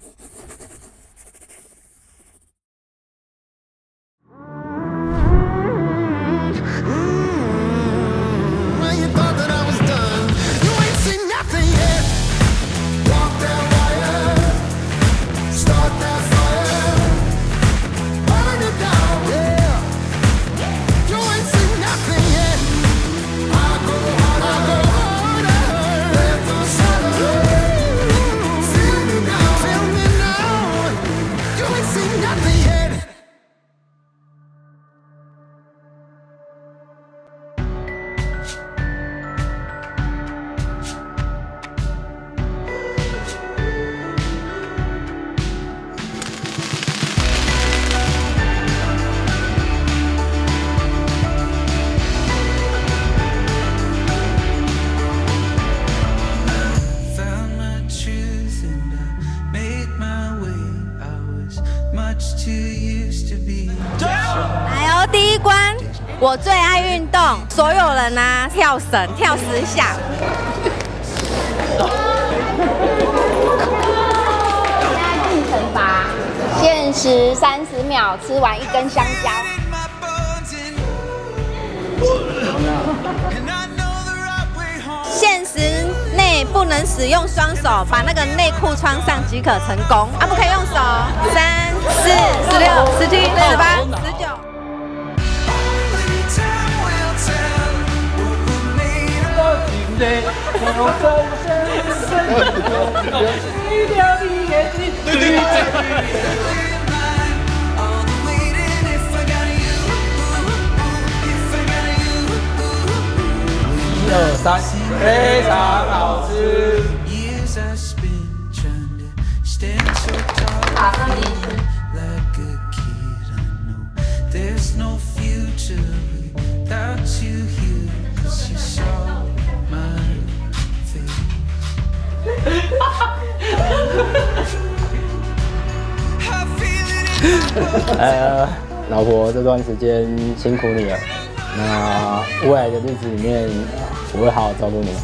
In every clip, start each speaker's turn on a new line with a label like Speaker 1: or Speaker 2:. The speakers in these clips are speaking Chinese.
Speaker 1: 来哦，第一关，我最爱运动，所有人啊跳绳，跳10下。
Speaker 2: 进惩罚，限时30秒，吃完1根香蕉。
Speaker 1: 限时内不能使用双手，把那个内裤穿上即可成功。啊，不可以用手。3、4、16、17、18、19。
Speaker 3: 1、2、3，非常好吃。
Speaker 2: 好，放进去。
Speaker 3: 老婆，这段时间辛苦你了。那未来的日子里面，我会好好照顾你。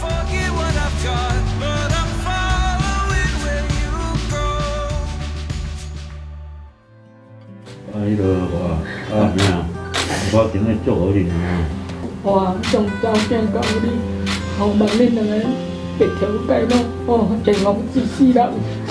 Speaker 4: 迄落哇，咩啊？我今日祝福你啊！
Speaker 5: 哇，上朝见到你，希望恁两个白头偕老，哦，健康一世人。